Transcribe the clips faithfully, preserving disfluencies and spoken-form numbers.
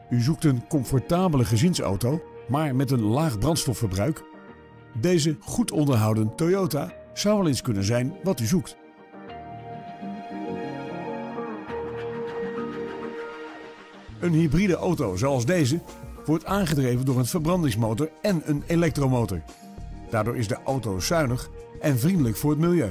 U zoekt een comfortabele gezinsauto, maar met een laag brandstofverbruik? Deze goed onderhouden Toyota zou wel eens kunnen zijn wat u zoekt. Een hybride auto zoals deze wordt aangedreven door een verbrandingsmotor en een elektromotor. Daardoor is de auto zuinig en vriendelijk voor het milieu.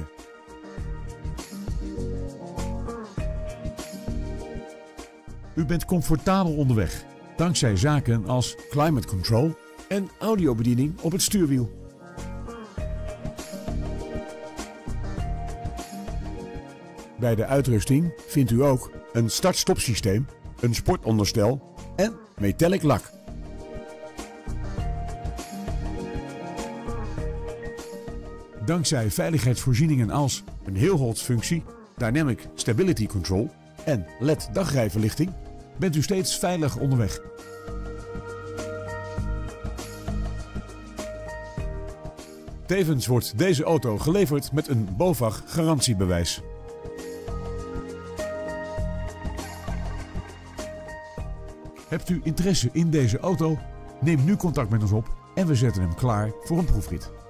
U bent comfortabel onderweg, dankzij zaken als climate control en audiobediening op het stuurwiel. Bij de uitrusting vindt u ook een start-stop systeem, een sportonderstel en metallic lak. Dankzij veiligheidsvoorzieningen als een heel-holds-functie, Dynamic Stability Control en L E D dagrijverlichting bent u steeds veilig onderweg. Tevens wordt deze auto geleverd met een BOVAG garantiebewijs. Hebt u interesse in deze auto? Neem nu contact met ons op en we zetten hem klaar voor een proefrit.